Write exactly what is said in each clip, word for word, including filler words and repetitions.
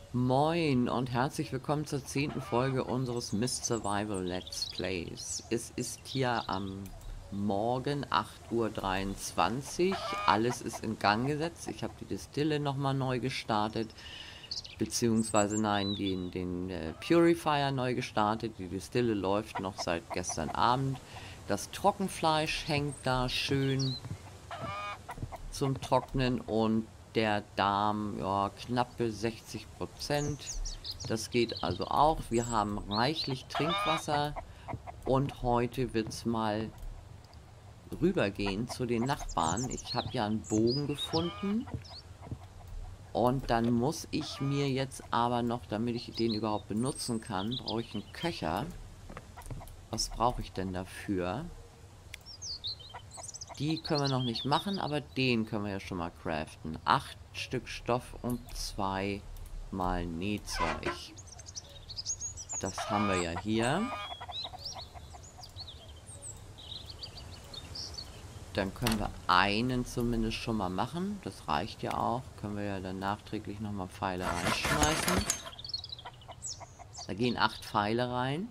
Moin und herzlich willkommen zur zehnten Folge unseres Mist Survival Let's Plays. Es ist hier am Morgen acht Uhr dreiundzwanzig. Alles ist in Gang gesetzt. Ich habe die Distille nochmal neu gestartet. Beziehungsweise nein, den, den äh, Purifier neu gestartet. Die Distille läuft noch seit gestern Abend. Das Trockenfleisch hängt da schön zum Trocknen und der Darm, ja, knappe sechzig Prozent. Das geht also auch. Wir haben reichlich Trinkwasser und heute wird es mal rübergehen zu den Nachbarn. Ich habe ja einen Bogen gefunden und dann muss ich mir jetzt aber noch, damit ich den überhaupt benutzen kann, brauche ich einen Köcher. Was brauche ich denn dafür? Die können wir noch nicht machen, aber den können wir ja schon mal craften. Acht Stück Stoff und zwei mal Nähzeug. Das haben wir ja hier. Dann können wir einen zumindest schon mal machen. Das reicht ja auch. Können wir ja dann nachträglich nochmal Pfeile reinschmeißen. Da gehen acht Pfeile rein.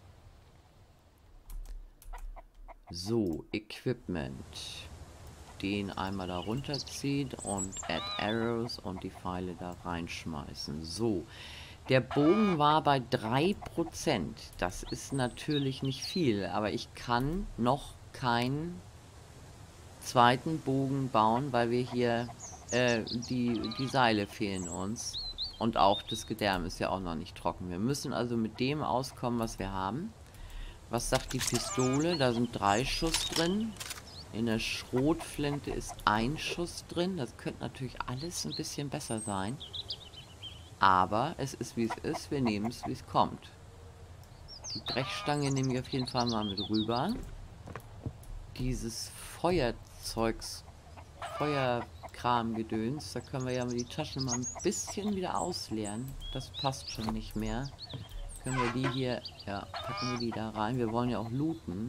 So, Equipment. Den einmal da runterziehen und Add Arrows und die Pfeile da reinschmeißen. So, der Bogen war bei drei Prozent. Das ist natürlich nicht viel, aber ich kann noch keinen zweiten Bogen bauen, weil wir hier, äh, die, die Seile fehlen uns. Und auch das Gedärm ist ja auch noch nicht trocken. Wir müssen also mit dem auskommen, was wir haben. Was sagt die Pistole? Da sind drei Schuss drin. In der Schrotflinte ist ein Schuss drin. Das könnte natürlich alles ein bisschen besser sein. Aber es ist wie es ist. Wir nehmen es wie es kommt. Die Brechstange nehme ich auf jeden Fall mal mit rüber. Dieses Feuerzeugs, Feuerkram-Gedöns, da können wir ja die Taschen mal ein bisschen wieder ausleeren. Das passt schon nicht mehr. Können wir die hier, ja, packen wir die da rein. Wir wollen ja auch looten.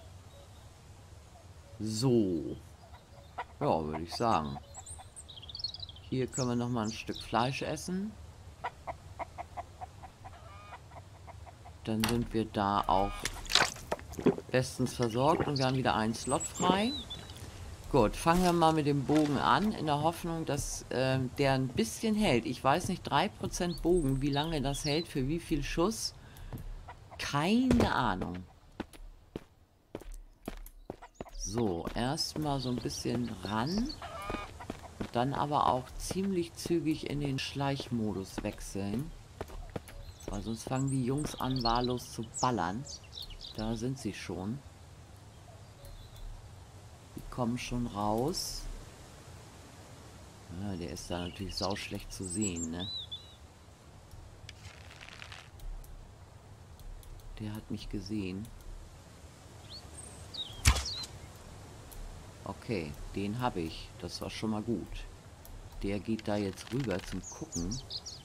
So. Ja, würde ich sagen. Hier können wir noch mal ein Stück Fleisch essen. Dann sind wir da auch bestens versorgt und wir haben wieder einen Slot frei. Gut, fangen wir mal mit dem Bogen an, in der Hoffnung, dass äh, der ein bisschen hält. Ich weiß nicht, drei Prozent Bogen, wie lange das hält, für wie viel Schuss. Keine Ahnung. So, erstmal so ein bisschen ran. Und dann aber auch ziemlich zügig in den Schleichmodus wechseln. Weil sonst fangen die Jungs an, wahllos zu ballern. Da sind sie schon. Die kommen schon raus. Ja, der ist da natürlich sauschlecht zu sehen, ne? Der hat mich gesehen. Okay, den habe ich. Das war schon mal gut. Der geht da jetzt rüber zum Gucken.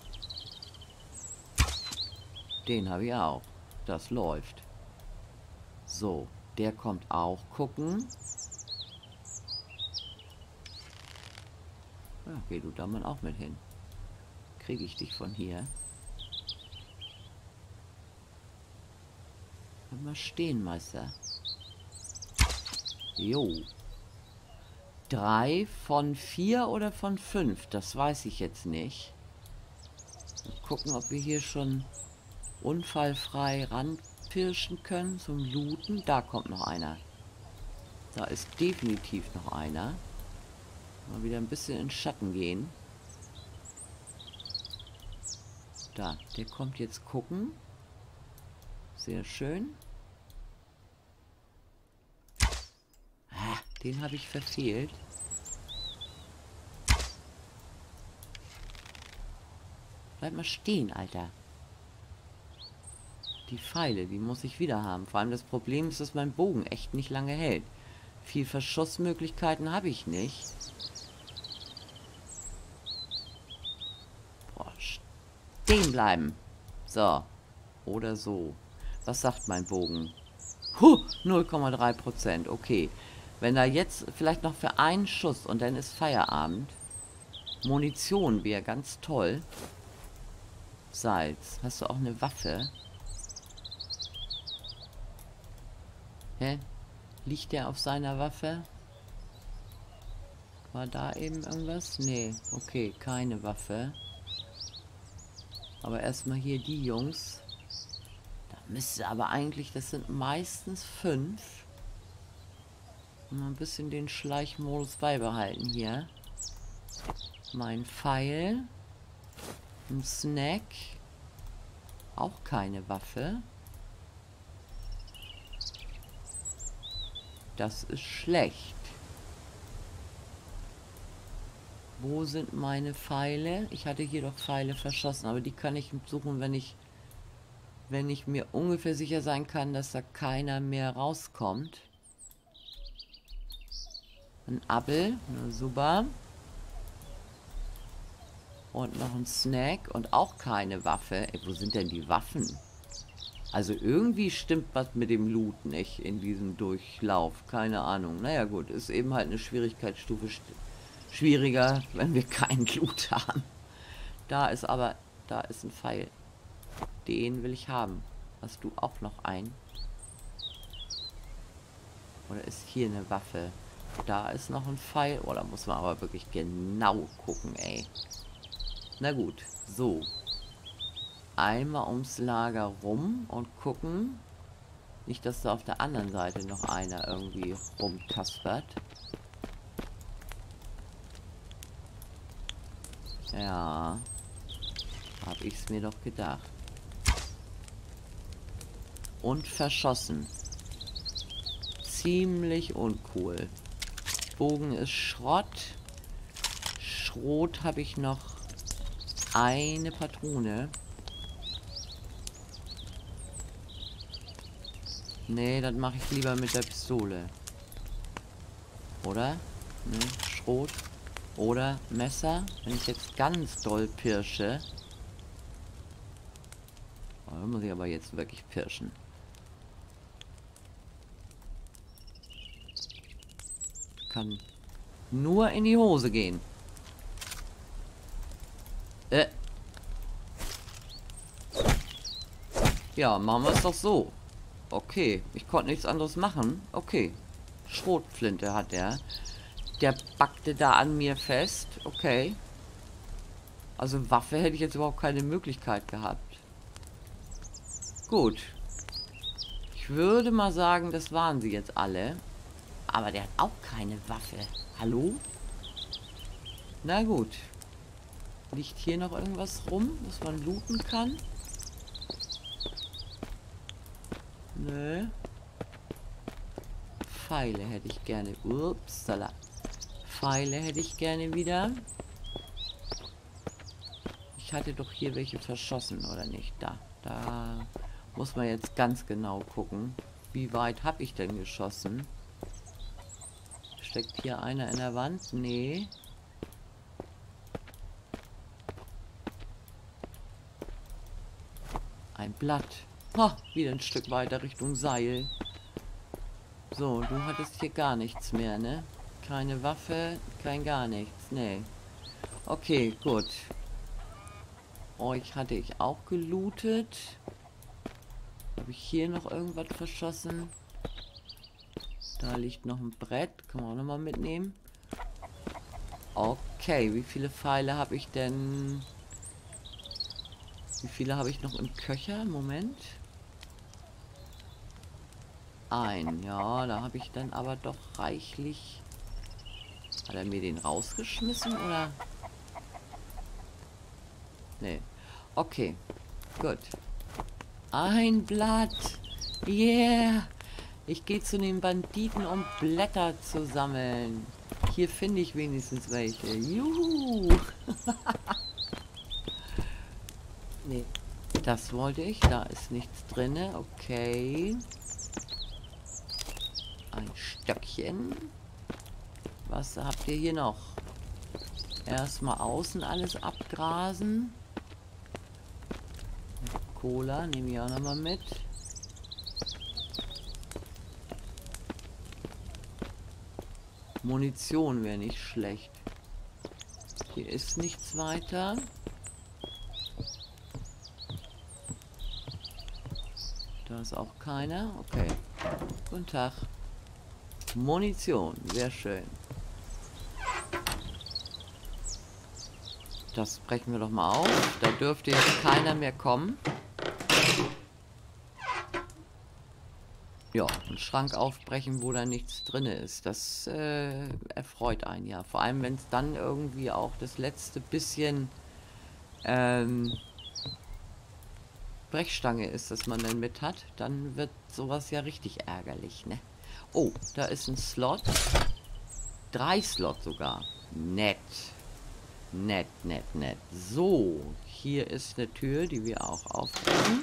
Den habe ich auch. Das läuft. So, der kommt auch gucken. Ja, geh du da mal auch mit hin. Kriege ich dich von hier. Bleib mal stehen, Meister. Jo. Drei von vier oder von fünf? Das weiß ich jetzt nicht. Mal gucken, ob wir hier schon unfallfrei ranpirschen können zum Looten. Da kommt noch einer. Da ist definitiv noch einer. Mal wieder ein bisschen in Schatten gehen. Da, der kommt jetzt gucken. Sehr schön. Ah, den habe ich verfehlt. Bleib mal stehen, Alter. Die Pfeile, die muss ich wieder haben. Vor allem das Problem ist, dass mein Bogen echt nicht lange hält. Viel Verschussmöglichkeiten habe ich nicht. Boah, stehen bleiben. So. Oder so. Was sagt mein Bogen? Huh, null Komma drei Prozent. Okay. Wenn da jetzt vielleicht noch für einen Schuss und dann ist Feierabend. Munition wäre ganz toll. Salz. Hast du auch eine Waffe? Hä? Liegt der auf seiner Waffe? War da eben irgendwas? Nee, okay, keine Waffe. Aber erstmal hier die Jungs. Da müsste aber eigentlich, das sind meistens fünf. Mal ein bisschen den Schleichmodus beibehalten hier. Mein Pfeil. Ein Snack. Auch keine Waffe. Das ist schlecht. Wo sind meine Pfeile? Ich hatte hier doch Pfeile verschossen, aber die kann ich suchen, wenn ich, wenn ich mir ungefähr sicher sein kann, dass da keiner mehr rauskommt. Ein Apfel, na super. Und noch ein Snack und auch keine Waffe. Ey, wo sind denn die Waffen? Also irgendwie stimmt was mit dem Loot nicht in diesem Durchlauf. Keine Ahnung. Naja gut, ist eben halt eine Schwierigkeitsstufe schwieriger, wenn wir keinen Loot haben. Da ist aber, da ist ein Pfeil. Den will ich haben. Hast du auch noch einen? Oder ist hier eine Waffe? Da ist noch ein Pfeil. Oh, da muss man aber wirklich genau gucken, ey. Na gut, so. Einmal ums Lager rum und gucken. Nicht, dass da auf der anderen Seite noch einer irgendwie rumkaspert. Ja. Hab ich's mir doch gedacht. Und verschossen. Ziemlich uncool. Bogen ist Schrott. Schrot habe ich noch eine Patrone. Nee, das mache ich lieber mit der Pistole. Oder? Ne, Schrot. Oder Messer. Wenn ich jetzt ganz doll pirsche. Oh, da muss ich aber jetzt wirklich pirschen. Kann nur in die Hose gehen. Äh. Ja, machen wir es doch so. Okay, ich konnte nichts anderes machen. Okay. Schrotflinte hat er. Der backte da an mir fest. Okay. Also Waffe hätte ich jetzt überhaupt keine Möglichkeit gehabt. Gut. Ich würde mal sagen, das waren sie jetzt alle. Aber der hat auch keine Waffe. Hallo? Na gut. Liegt hier noch irgendwas rum, was man looten kann? Nö. Pfeile hätte ich gerne. Upsala. Pfeile hätte ich gerne wieder. Ich hatte doch hier welche verschossen, oder nicht? Da. Da muss man jetzt ganz genau gucken. Wie weit habe ich denn geschossen? Steckt hier einer in der Wand? Nee. Ein Blatt. Ha, wieder ein Stück weiter Richtung Seil. So, du hattest hier gar nichts mehr, ne? Keine Waffe, kein gar nichts, ne. Okay, gut. Euch hatte ich auch gelootet. Habe ich hier noch irgendwas verschossen? Da liegt noch ein Brett. Kann man auch nochmal mitnehmen. Okay, wie viele Pfeile habe ich denn? Wie viele habe ich noch im Köcher? Moment. Ein, ja, da habe ich dann aber doch reichlich... Hat er mir den rausgeschmissen, oder? Nee. Okay, gut. Ein Blatt. Yeah. Ich gehe zu den Banditen, um Blätter zu sammeln. Hier finde ich wenigstens welche. Juhu. Nee. Das wollte ich. Da ist nichts drin. Okay. Ein Stöckchen. Was habt ihr hier noch? Erstmal außen alles abgrasen. Cola nehme ich auch nochmal mit. Munition wäre nicht schlecht. Hier ist nichts weiter. Da ist auch keiner. Okay. Guten Tag. Munition. Sehr schön. Das brechen wir doch mal auf. Da dürfte jetzt keiner mehr kommen. Ja, einen Schrank aufbrechen, wo da nichts drin ist. Das äh, erfreut einen ja. Vor allem, wenn es dann irgendwie auch das letzte bisschen ähm, Brechstange ist, das man dann mit hat, dann wird sowas ja richtig ärgerlich, ne? Oh, da ist ein Slot. Drei Slot sogar. Nett. Nett, nett, nett. So, hier ist eine Tür, die wir auch aufbrechen.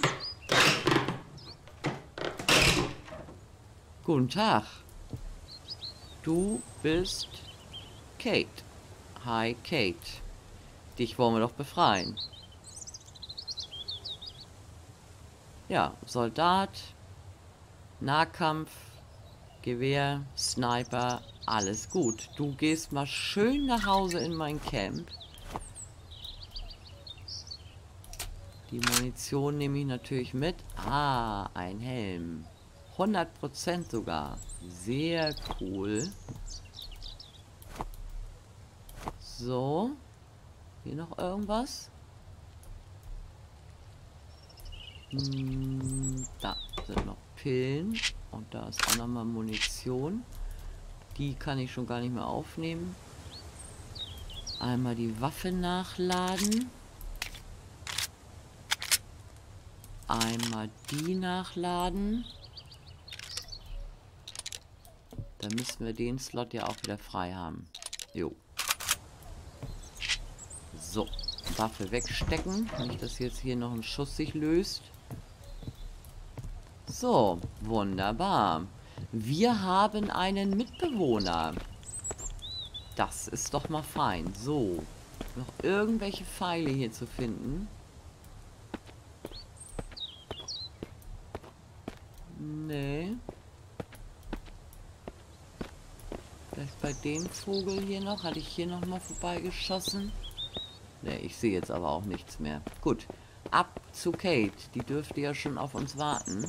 Guten Tag. Du bist Kate. Hi, Kate. Dich wollen wir doch befreien. Ja, Soldat, Nahkampf, Gewehr, Sniper, alles gut. Du gehst mal schön nach Hause in mein Camp. Die Munition nehme ich natürlich mit. Ah, ein Helm. hundert Prozent sogar. Sehr cool. So. Hier noch irgendwas? Hm, da sind noch Pillen. Und da ist auch nochmal Munition. Die kann ich schon gar nicht mehr aufnehmen. Einmal die Waffe nachladen. Einmal die nachladen. Dann müssen wir den Slot ja auch wieder frei haben. Jo. So. Waffe wegstecken. Nicht, dass jetzt hier noch ein Schuss sich löst. So. Wunderbar. Wir haben einen Mitbewohner. Das ist doch mal fein. So. Noch irgendwelche Pfeile hier zu finden. Nee. Vielleicht bei dem Vogel hier noch. Hatte ich hier noch mal vorbeigeschossen? Nee, ich sehe jetzt aber auch nichts mehr. Gut. Ab zu Kate. Die dürfte ja schon auf uns warten.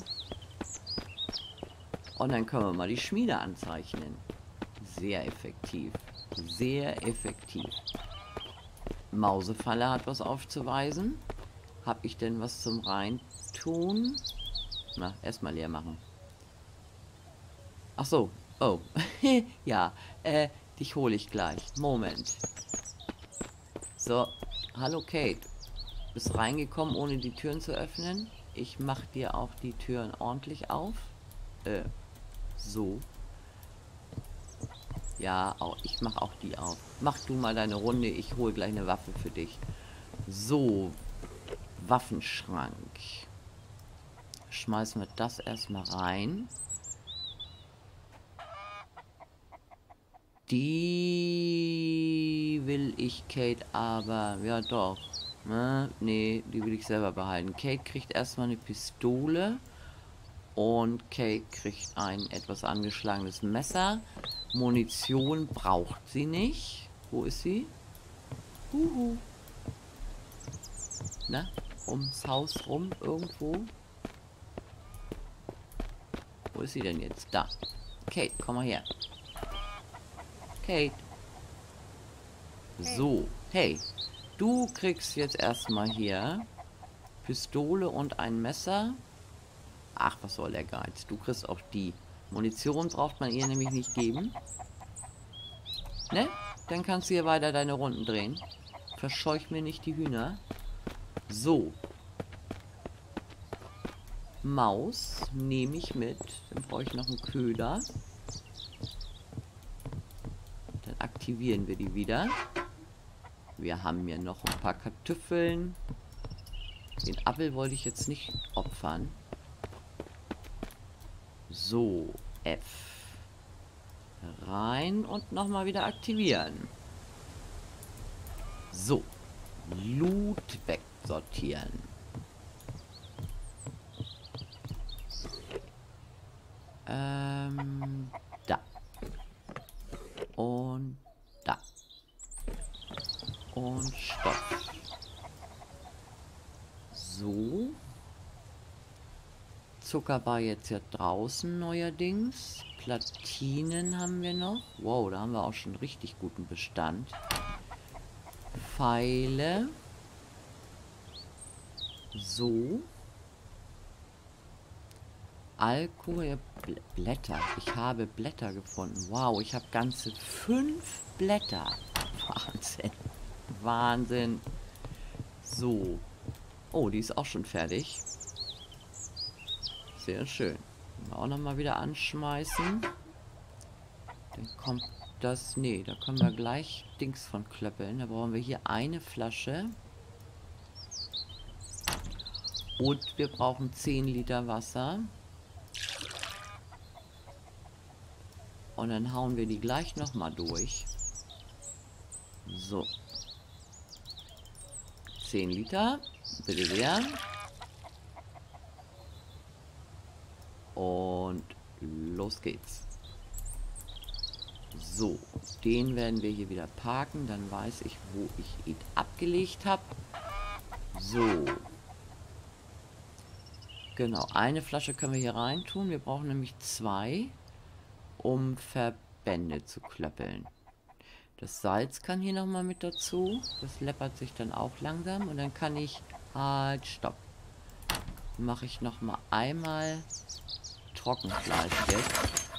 Und dann können wir mal die Schmiede anzeichnen. Sehr effektiv. Sehr effektiv. Mausefalle hat was aufzuweisen. Habe ich denn was zum Reintun? Na, erstmal leer machen. Ach so. Oh. Ja. Äh, dich hole ich gleich. Moment. So. Hallo Kate. Bist reingekommen, ohne die Türen zu öffnen? Ich mach dir auch die Türen ordentlich auf. Äh. So. Ja, auch, ich mach auch die auf. Mach du mal deine Runde, ich hole gleich eine Waffe für dich. So. Waffenschrank. Schmeißen wir das erstmal rein. Die will ich Kate aber... Ja doch. Ne? Nee, die will ich selber behalten. Kate kriegt erstmal eine Pistole. Und Kate kriegt ein etwas angeschlagenes Messer. Munition braucht sie nicht. Wo ist sie? Huhu. Na, ums Haus rum irgendwo. Wo ist sie denn jetzt? Da. Kate, komm mal her. Kate. So. Hey. Du kriegst jetzt erstmal hier Pistole und ein Messer. Ach, was soll der Geiz? Du kriegst auch die. Munition braucht man ihr nämlich nicht geben. Ne? Dann kannst du hier weiter deine Runden drehen. Verscheuch mir nicht die Hühner. So. Maus nehme ich mit. Dann brauche ich noch einen Köder. Dann aktivieren wir die wieder. Wir haben hier noch ein paar Kartoffeln. Den Apfel wollte ich jetzt nicht opfern. So, F. Rein und nochmal wieder aktivieren. So. Loot wegsortieren. Ähm, da. Und da. Und Stoff. So. Zucker war jetzt ja draußen neuerdings. Platinen haben wir noch. Wow, da haben wir auch schon richtig guten Bestand. Pfeile. So. Alkohol, Bl- Blätter. Ich habe Blätter gefunden. Wow, ich habe ganze fünf Blätter. Wahnsinn. Wahnsinn. So. Oh, die ist auch schon fertig. Sehr schön. Auch noch mal wieder anschmeißen. Dann kommt das... Nee, da können wir gleich Dings von klöppeln. Da brauchen wir hier eine Flasche. Und wir brauchen zehn Liter Wasser. Und dann hauen wir die gleich noch mal durch. So. zehn Liter. Bitte sehr. Und los geht's. So, den werden wir hier wieder parken. Dann weiß ich, wo ich ihn abgelegt habe. So. Genau, eine Flasche können wir hier rein tun. Wir brauchen nämlich zwei, um Verbände zu klöppeln. Das Salz kann hier nochmal mit dazu. Das läppert sich dann auch langsam. Und dann kann ich... Halt, stopp. Mache ich nochmal einmal Trockenfleisch weg.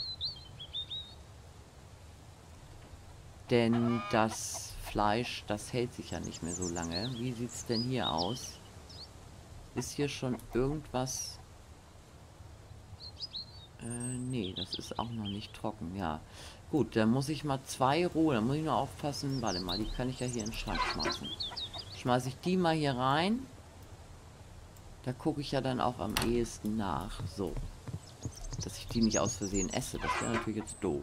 Denn das Fleisch, das hält sich ja nicht mehr so lange. Wie sieht es denn hier aus? Ist hier schon irgendwas... Äh, nee, das ist auch noch nicht trocken, ja. Gut, dann muss ich mal zwei rohe, dann muss ich nur aufpassen. Warte mal, die kann ich ja hier in den Schrank schmeißen. Schmeiße ich die mal hier rein. Da gucke ich ja dann auch am ehesten nach. So. Dass ich die nicht aus Versehen esse, das wäre natürlich jetzt doof.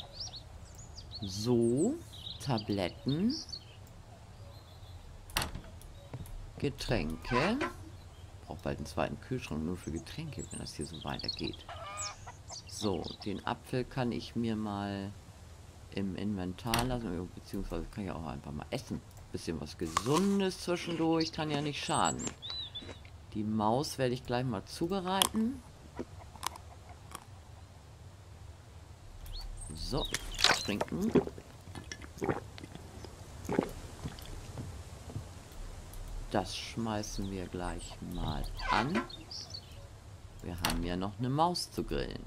So, Tabletten. Getränke. Brauche bald einen zweiten Kühlschrank nur für Getränke, wenn das hier so weitergeht. So, den Apfel kann ich mir mal im Inventar lassen, beziehungsweise kann ich auch einfach mal essen. Bisschen was Gesundes zwischendurch, kann ja nicht schaden. Die Maus werde ich gleich mal zubereiten. So, trinken. Das schmeißen wir gleich mal an. Wir haben ja noch eine Maus zu grillen.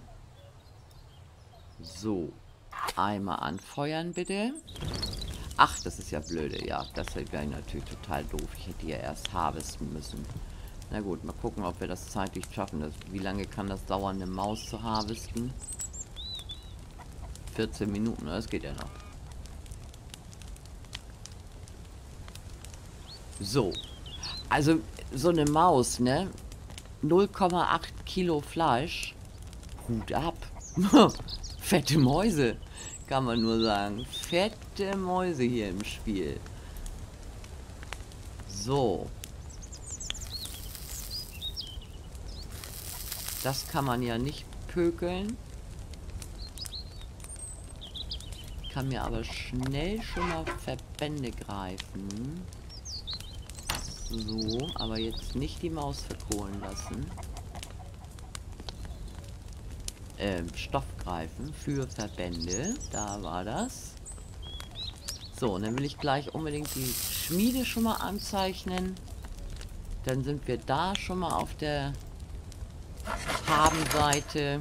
So, einmal anfeuern bitte. Ach, das ist ja blöde. Ja, das wäre natürlich total doof. Ich hätte ja erst harvesten müssen. Na gut, mal gucken, ob wir das zeitlich schaffen. Das, wie lange kann das dauern, eine Maus zu harvesten? vierzehn Minuten, das geht ja noch. So. Also, so eine Maus, ne? null Komma acht Kilo Fleisch. Hut ab. Fette Mäuse, kann man nur sagen. Fette Mäuse hier im Spiel. So. Das kann man ja nicht pökeln. Kann mir aber schnell schon mal Verbände greifen. So, aber jetzt nicht die Maus verkohlen lassen. Ähm, Stoff greifen für Verbände. Da war das. So, und dann will ich gleich unbedingt die Schmiede schon mal anzeichnen. Dann sind wir da schon mal auf der Habenseite.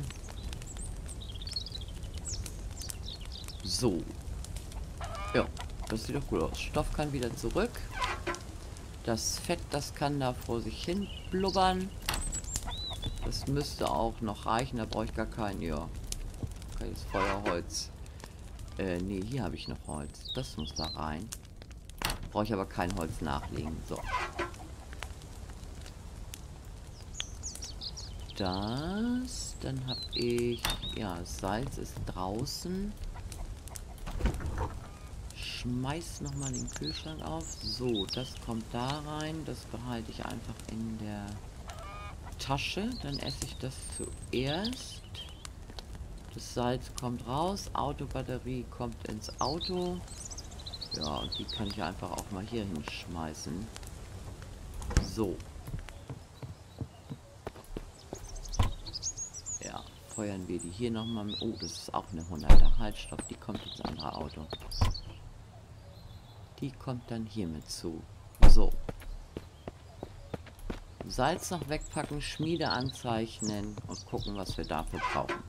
So. Ja, das sieht doch gut aus. Stoff kann wieder zurück. Das Fett, das kann da vor sich hin blubbern. Das müsste auch noch reichen. Da brauche ich gar keinen. Ja. Okay, das Feuerholz. Äh, nee, hier habe ich noch Holz. Das muss da rein. Brauche ich aber kein Holz nachlegen. So. Das. Dann habe ich... Ja, Salz ist draußen. Schmeiß nochmal den Kühlschrank auf. So, das kommt da rein. Das behalte ich einfach in der Tasche. Dann esse ich das zuerst. Das Salz kommt raus. Autobatterie kommt ins Auto. Ja, und die kann ich einfach auch mal hier hinschmeißen. So. befeuern wir die hier nochmal. Oh, das ist auch eine hunderter. Halt, stopp, die kommt ins andere Auto. Die kommt dann hier mit zu. So. Salz noch wegpacken, Schmiede anzeichnen und gucken, was wir dafür brauchen.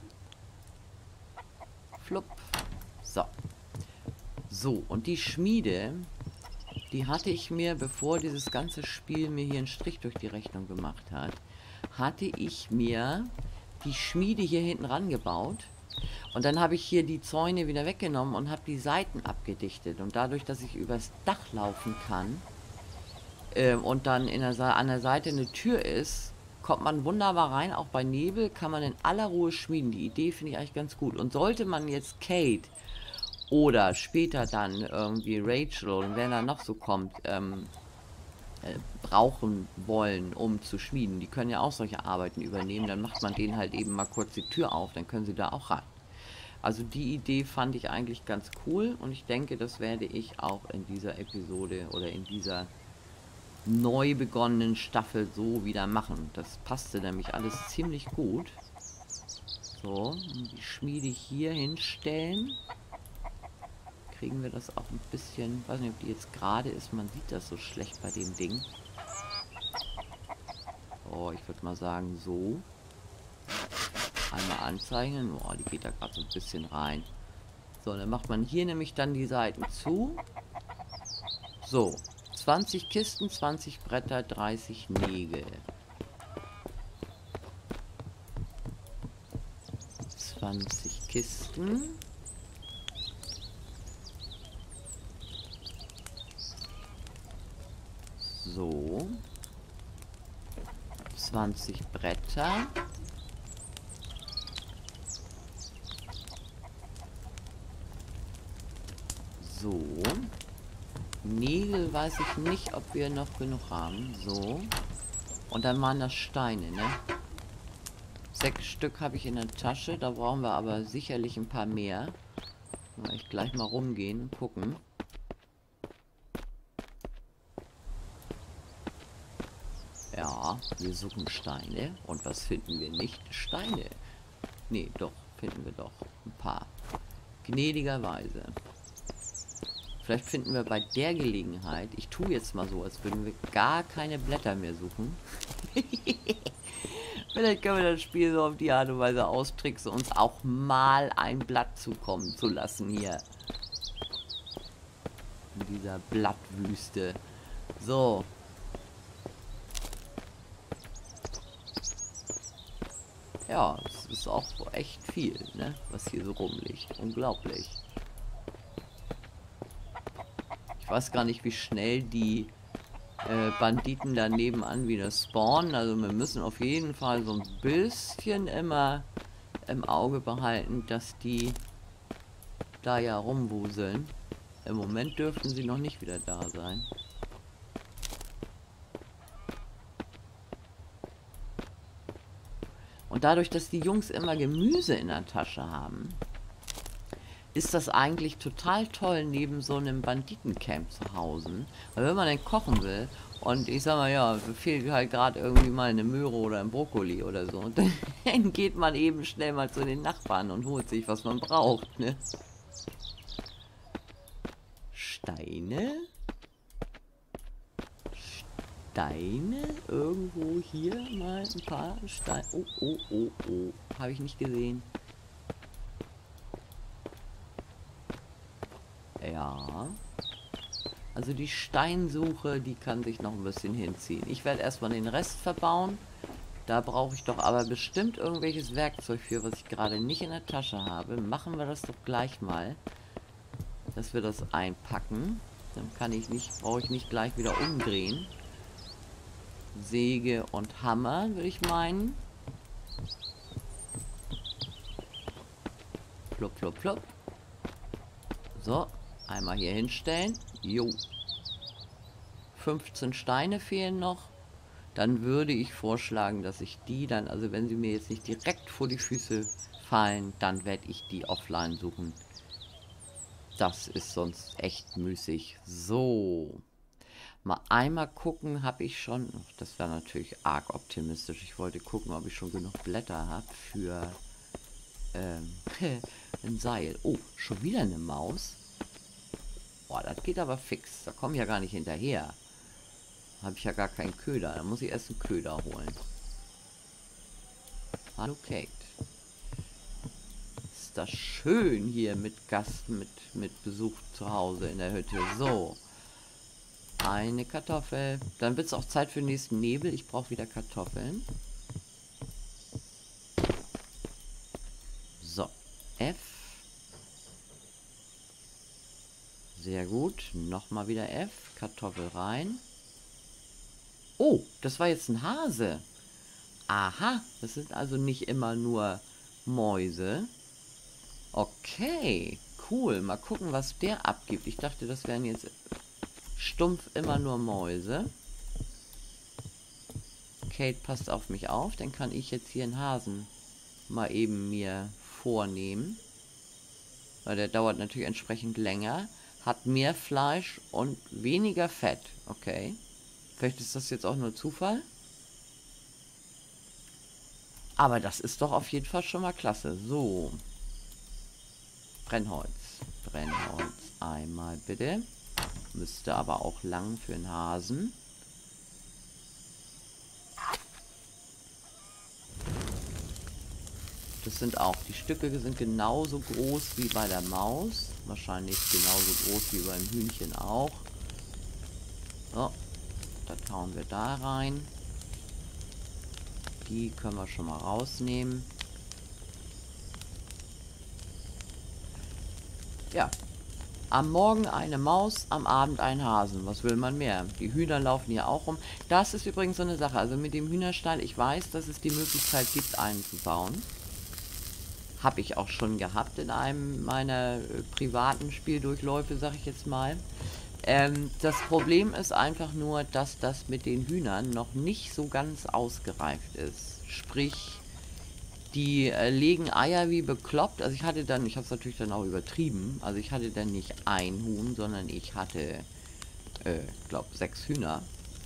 Flupp. So. So, und die Schmiede, die hatte ich mir, bevor dieses ganze Spiel mir hier einen Strich durch die Rechnung gemacht hat, hatte ich mir die Schmiede hier hinten rangebaut. Und dann habe ich hier die Zäune wieder weggenommen und habe die Seiten abgedichtet. Und dadurch, dass ich übers Dach laufen kann, äh, und dann in der Sa an der Seite eine Tür ist, kommt man wunderbar rein. Auch bei Nebel kann man in aller Ruhe schmieden. Die Idee finde ich eigentlich ganz gut. Und sollte man jetzt Kate oder später dann irgendwie Rachel und wer da noch so kommt, ähm, äh, brauchen wollen, um zu schmieden, die können ja auch solche Arbeiten übernehmen, dann macht man denen halt eben mal kurz die Tür auf, dann können sie da auch rein. Also die Idee fand ich eigentlich ganz cool und ich denke, das werde ich auch in dieser Episode oder in dieser neu begonnenen Staffel so wieder machen. Das passte nämlich alles ziemlich gut. So, die Schmiede hier hinstellen. Kriegen wir das auch ein bisschen, weiß nicht, ob die jetzt gerade ist, man sieht das so schlecht bei dem Ding. Oh, ich würde mal sagen, so. Einmal anzeichnen. Oh, die geht da gerade so ein bisschen rein. So, dann macht man hier nämlich dann die Seiten zu. So, zwanzig Kisten, zwanzig Bretter, dreißig Nägel. zwanzig Kisten. So. zwanzig Bretter. So. Nägel weiß ich nicht, ob wir noch genug haben. So. Und dann waren das Steine, ne? Sechs Stück habe ich in der Tasche. Da brauchen wir aber sicherlich ein paar mehr. Mal ich gleich mal rumgehen und gucken. Ja, wir suchen Steine. Und was finden wir nicht? Steine. Nee, doch, finden wir doch. Ein paar. Gnädigerweise. Vielleicht finden wir bei der Gelegenheit, ich tue jetzt mal so, als würden wir gar keine Blätter mehr suchen. Vielleicht können wir das Spiel so auf die Art und Weise austricksen, uns auch mal ein Blatt zukommen zu lassen hier. In dieser Blattwüste. So. Ja, es ist auch echt viel, ne, was hier so rumliegt. Unglaublich. Ich weiß gar nicht, wie schnell die äh, Banditen da nebenan wieder spawnen. Also wir müssen auf jeden Fall so ein bisschen immer im Auge behalten, dass die da ja rumwuseln. Im Moment dürften sie noch nicht wieder da sein. Und dadurch, dass die Jungs immer Gemüse in der Tasche haben, ist das eigentlich total toll neben so einem Banditencamp zu Hause. Weil wenn man dann kochen will und ich sag mal, ja, fehlt halt gerade irgendwie mal eine Möhre oder ein Brokkoli oder so. Und dann geht man eben schnell mal zu den Nachbarn und holt sich, was man braucht, ne? Steine? Steine? Irgendwo hier mal ein paar Steine. Oh, oh, oh, oh. Habe ich nicht gesehen. Ja. Also die Steinsuche, die kann sich noch ein bisschen hinziehen. Ich werde erstmal den Rest verbauen. Da brauche ich doch aber bestimmt irgendwelches Werkzeug für, was ich gerade nicht in der Tasche habe. Machen wir das doch gleich mal. Dass wir das einpacken. Dann kann ich nicht, brauche ich nicht gleich wieder umdrehen. Säge und Hammer, würde ich meinen. Plupp, plupp, plupp. So. Einmal hier hinstellen. Jo. fünfzehn Steine fehlen noch. Dann würde ich vorschlagen, dass ich die dann, also wenn sie mir jetzt nicht direkt vor die Füße fallen, dann werde ich die offline suchen. Das ist sonst echt müßig. So. Mal einmal gucken, habe ich schon, das wäre natürlich arg optimistisch. Ich wollte gucken, ob ich schon genug Blätter habe für ähm, ein Seil. Oh, schon wieder eine Maus. Boah, das geht aber fix. Da komme ich ja gar nicht hinterher. Habe ich ja gar keinen Köder. Da muss ich erst einen Köder holen. Hallo Kate. Ist das schön hier mit Gast, mit, mit Besuch zu Hause in der Hütte. So. Eine Kartoffel. Dann wird es auch Zeit für den nächsten Nebel. Ich brauche wieder Kartoffeln. So. F. Sehr gut. Nochmal wieder F. Kartoffel rein. Oh, das war jetzt ein Hase. Aha, das sind also nicht immer nur Mäuse. Okay, cool. Mal gucken, was der abgibt. Ich dachte, das wären jetzt stumpf immer nur Mäuse. Kate passt auf mich auf. Dann kann ich jetzt hier einen Hasen mal eben mir vornehmen. Weil der dauert natürlich entsprechend länger. Hat mehr Fleisch und weniger Fett. Okay. Vielleicht ist das jetzt auch nur Zufall. Aber das ist doch auf jeden Fall schon mal klasse. So. Brennholz. Brennholz einmal bitte. Müsste aber auch lang für den Hasen. Das sind auch, die Stücke sind genauso groß wie bei der Maus. Wahrscheinlich genauso groß wie beim Hühnchen auch. So. Das hauen wir da rein. Die können wir schon mal rausnehmen. Ja. Am Morgen eine Maus, am Abend ein Hasen. Was will man mehr? Die Hühner laufen hier auch rum. Das ist übrigens so eine Sache. Also mit dem Hühnerstall, ich weiß, dass es die Möglichkeit gibt, einen zu bauen. Habe ich auch schon gehabt in einem meiner äh, privaten Spieldurchläufe, sag ich jetzt mal. Ähm, das Problem ist einfach nur, dass das mit den Hühnern noch nicht so ganz ausgereift ist. Sprich, die äh, legen Eier wie bekloppt. Also ich hatte dann, ich habe es natürlich dann auch übertrieben, also ich hatte dann nicht ein Huhn, sondern ich hatte, äh, glaube sechs Hühner.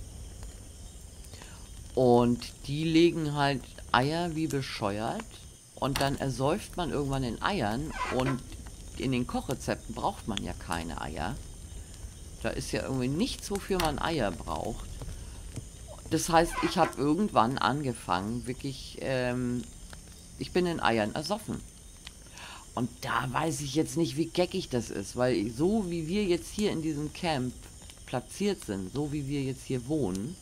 Und die legen halt Eier wie bescheuert und dann ersäuft man irgendwann in Eiern und in den Kochrezepten braucht man ja keine Eier. Da ist ja irgendwie nichts, wofür man Eier braucht. Das heißt, ich habe irgendwann angefangen, wirklich, ähm, ich bin in Eiern ersoffen. Und da weiß ich jetzt nicht, wie geckig das ist, weil so wie wir jetzt hier in diesem Camp platziert sind, so wie wir jetzt hier wohnen,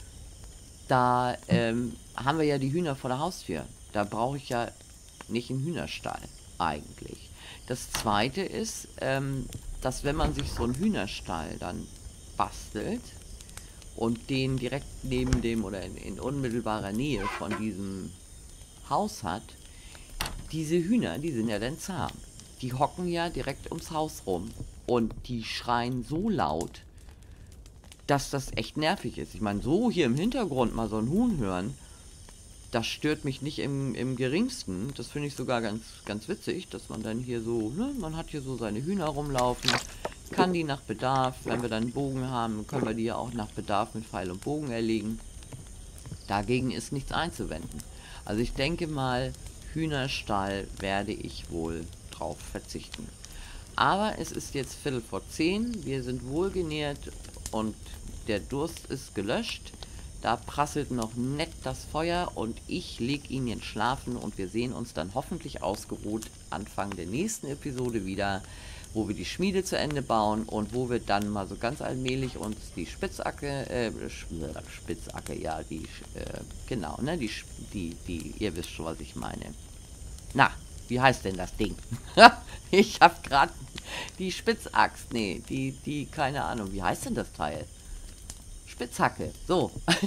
da ähm, haben wir ja die Hühner vor der Haustür. Da brauche ich ja nicht einen Hühnerstall, eigentlich. Das Zweite ist, ähm, dass wenn man sich so einen Hühnerstall dann bastelt und den direkt neben dem oder in, in unmittelbarer Nähe von diesem Haus hat, diese Hühner, die sind ja dann zahm. Die hocken ja direkt ums Haus rum und die schreien so laut, dass das echt nervig ist. Ich meine, so hier im Hintergrund mal so ein Huhn hören, das stört mich nicht im, im geringsten. Das finde ich sogar ganz, ganz witzig, dass man dann hier so, ne, man hat hier so seine Hühner rumlaufen, kann die nach Bedarf, wenn wir dann einen Bogen haben, können wir die ja auch nach Bedarf mit Pfeil und Bogen erlegen. Dagegen ist nichts einzuwenden. Also ich denke mal, Hühnerstall werde ich wohl drauf verzichten. Aber es ist jetzt Viertel vor zehn, wir sind wohlgenährt und der Durst ist gelöscht. Da prasselt noch nett das Feuer und ich leg ihn jetzt schlafen und wir sehen uns dann hoffentlich ausgeruht Anfang der nächsten Episode wieder, wo wir die Schmiede zu Ende bauen und wo wir dann mal so ganz allmählich uns die Spitzhacke, äh, Spitzhacke, ja, die, äh, genau, ne, die, die, die, ihr wisst schon, was ich meine. Na, wie heißt denn das Ding? Ich hab gerade die Spitzaxt, nee, die, die, keine Ahnung, wie heißt denn das Teil? Spitzhacke, so.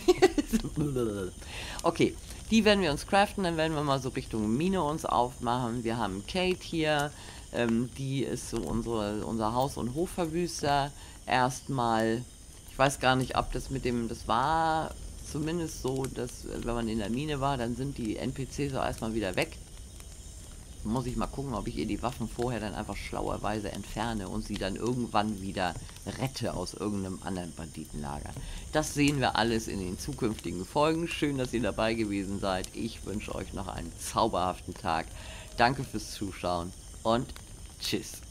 Okay, die werden wir uns craften, dann werden wir mal so Richtung Mine uns aufmachen. Wir haben Kate hier, ähm, die ist so unsere, unser Haus- und Hofverwüster. Erstmal, ich weiß gar nicht, ob das mit dem, das war zumindest so, dass wenn man in der Mine war, dann sind die N P Cs auch erstmal wieder weg. muss ich mal gucken, ob ich ihr die Waffen vorher dann einfach schlauerweise entferne und sie dann irgendwann wieder rette aus irgendeinem anderen Banditenlager. Das sehen wir alles in den zukünftigen Folgen. Schön, dass ihr dabei gewesen seid. Ich wünsche euch noch einen zauberhaften Tag. Danke fürs Zuschauen und tschüss.